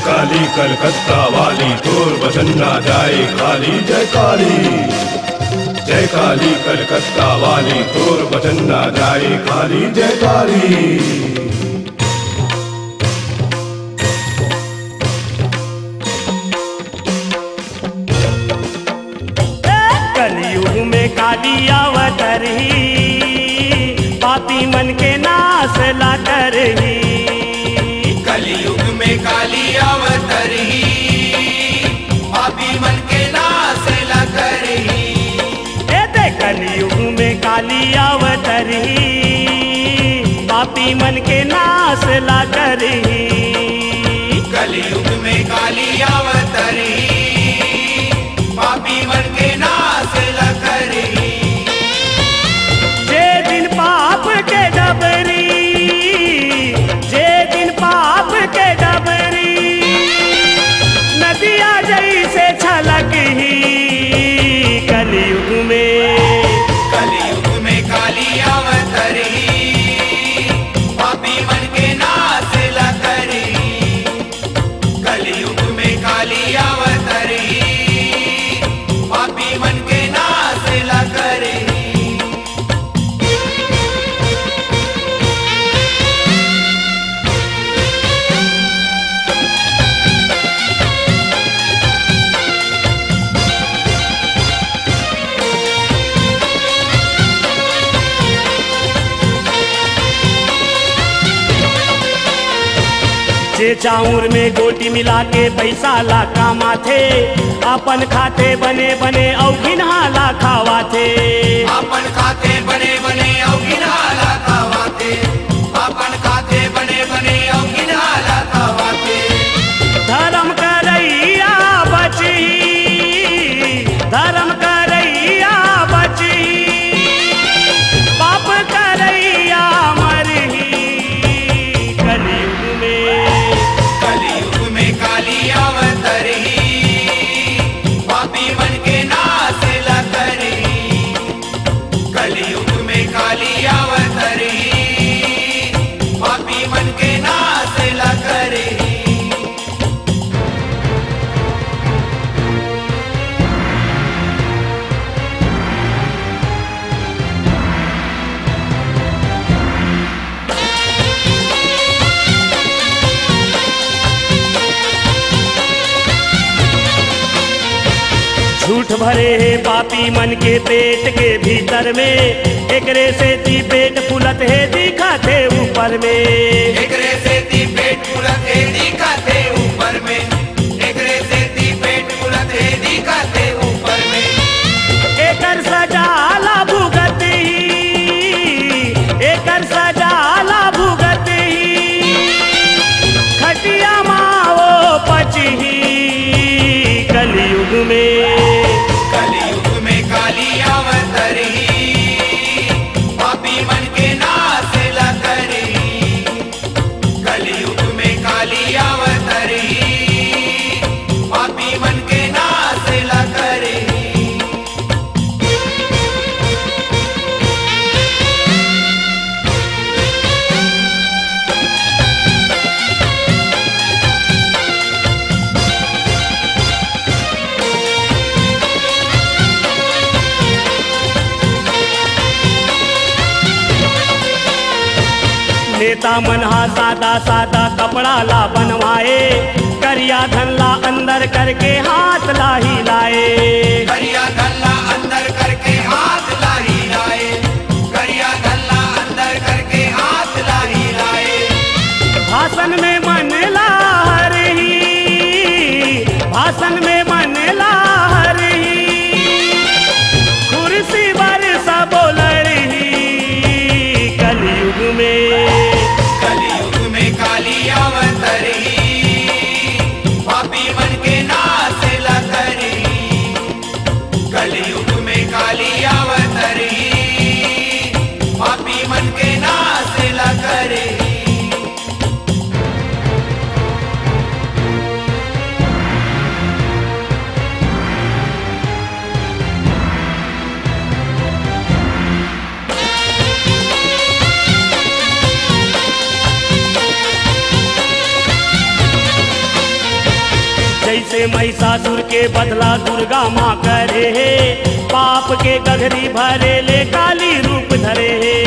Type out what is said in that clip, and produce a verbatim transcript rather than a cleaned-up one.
काली कलकत्ता वाली तोर बसन ना जाए खाली। जय काली जय काली कलकत्ता वाली तोर बसन ना जाए खाली। जय काली। कलयुग में काली अवतरही, पापी मन के नाश ला करही। कलयुग में काली अवतरही, पापी मन के नाश ला करही। ए दे कलयुग में काली अवतरही, पापी मन के नाश ला करही। कलयुग में काली अवतरही, पापी मन के नाश ला करही। जे दिन पाप के डबरी, जे दिन पाप के डबरी, नदिया जैसे छलकही। कलयुग में कलयुग में काली अवतरही, पापी मन के नाश ला करही। कलयुग में काली अवतरही, पापी मन के नाश ला करही। जे चाउर में गोटी मिला के पैसा ला कामा थे, अपन खाते बने बने औ गिनहा ला खावा थे। अपन खाते बने बने औ गिनहाला खावाते। अपन खाते बने बने औ गिनहाला खावाते। धर्म करैया बची, धर्म करैया बची, पाप करैया मरही। कलयुग में कलयुग में काली अवतरही, पापी मन के नाश ला करही। कलयुग में काली अवतरही, पापी मन के नाश ला करही। झूठ भरे है पापी मन के पेट के भीतर में, एकरे से ती पेट फूलत है दिखत है ऊपर में। एकरे से ती पेट फूलत है दिखत है ऊपर में। एकरे से ती पेट फूलत है दिखत है ऊपर में। एकर सजाला भुगत ही, एकर सजाला भुगत ही, खटिया माओ पचही। कलयुग में कलयुग में काली अवतरही, पापी मन के नाश ला करही। कलयुग में काली अवतरही, पापी मन के नाश ला करही। नेता मन हा सादा सादा कपड़ा ला बनवाए, करिया धन ला अंदर करके हाथ ला हिलाए। करिया गल्ला अंदर करके हाथ ला हिलाए। करिया गल्ला अंदर करके हाथ ला हिलाए। भाषण में मन ला हरही, भाषण में मन ला हरही, कुर्सी पर सब बोलरही। कलयुग में कलयुग में काली अवतरही, पापी मन के नाश ला करही। से महिषासुर के बदला दुर्गा माँ करे है, पाप के गगरी भरे ले काली रूप धरे है।